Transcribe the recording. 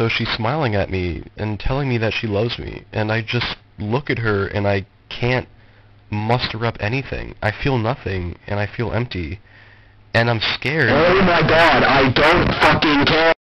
so she's smiling at me and telling me that she loves me, and I just look at her and I can't muster up anything. I feel nothing, and I feel empty, and I'm scared. Oh my god, I don't fucking care!